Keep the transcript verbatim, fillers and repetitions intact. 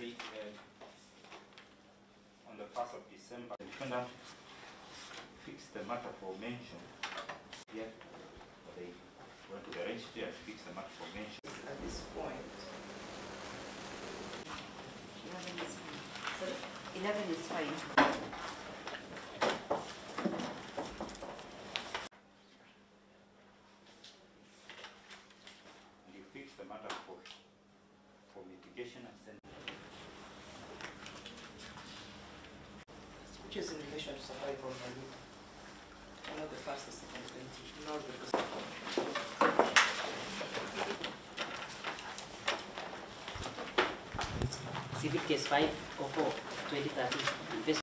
say uh, on the first of December, the defendant fixed the matter for mention. Yeah, they went to the registry and fixed the matter for mention. At this point, eleven is fine. Sorry? eleven is fine. And you fixed the matter for, for mitigation and sentence. which is in relation to Safaricom value. Not the first or second twenty, not the second. Civil case five oh four, twenty thirteen.